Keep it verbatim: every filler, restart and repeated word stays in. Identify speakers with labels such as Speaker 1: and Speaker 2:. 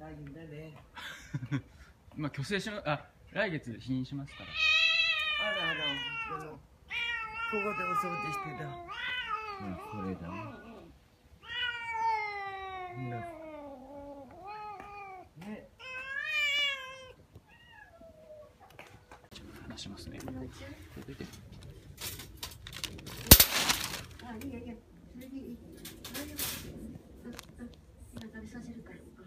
Speaker 1: 大変だね。
Speaker 2: まあ虚勢しま、あ、来月避妊しますから。
Speaker 1: あらあら、でもここでお掃除してた。うん、これだ。ね。
Speaker 2: 話しますね。
Speaker 3: あ、いいよいいよ。それでいい。それでいい。うんうん。今食べさせるから。